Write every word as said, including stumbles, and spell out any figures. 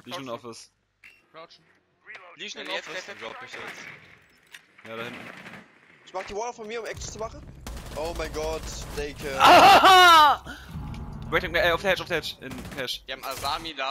Legion Office. Crouchen. Legion Ja, in jetzt, Office. jetzt, jetzt. Glaub ich jetzt. Ja, da hinten. Ich mach die Wall von mir, um Action zu machen. Oh mein Gott, Dake. Ah! Waiting, äh, auf der Hedge, auf der Hedge. In Cash. Die haben Asami da.